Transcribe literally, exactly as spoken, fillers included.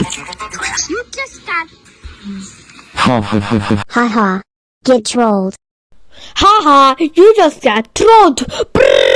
You just got... Ha ha ha ha. Ha ha. Get trolled. Ha ha, you just got trolled. Brrr.